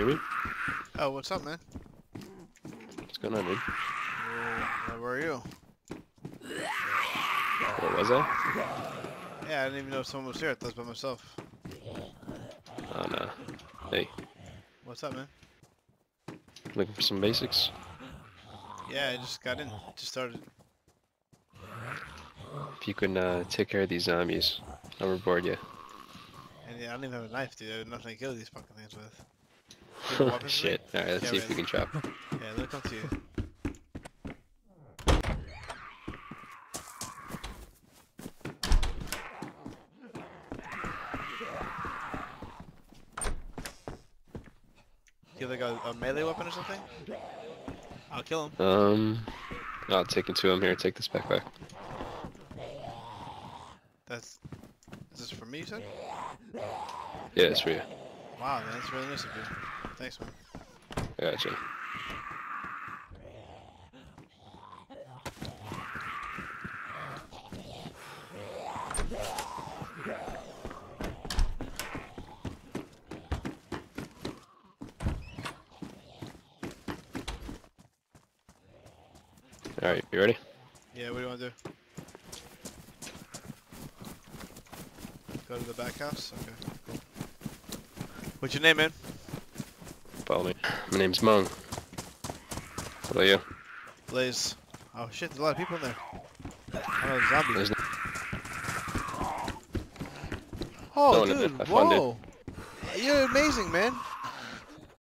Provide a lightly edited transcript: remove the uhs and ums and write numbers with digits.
hear me? Oh, what's up, man? What's going on, dude? Where are you? Where was I? Yeah, I didn't even know someone was here. I thought I was by myself. Oh, no. Hey, What's up, man? looking for some basics? Yeah, I just got in. Just started. If you can take care of these zombies, I'll reward you. And yeah, I don't even have a knife, dude. I have nothing to kill these fucking things with. You have a weapon for me? Shit. Alright, let's Yeah, see if we right. can chop. Yeah, look come to you. You have like a melee weapon or something? I'll kill him. I'll take it to him here. Take this backpack. Is this for me, you said? Yeah, it's for you. Wow, man, that's really nice of you. Thanks, man. I gotcha. Alright, you ready? Yeah, what do you want to do? Go to the back house? Okay, cool. What's your name, man? Follow me. My name's Mung. How about you? Blaze. Oh shit, there's a lot of people in there. Oh, zombies. There's no Oh, Going a dude, bit. Have fun, dude. whoa! You're amazing, man.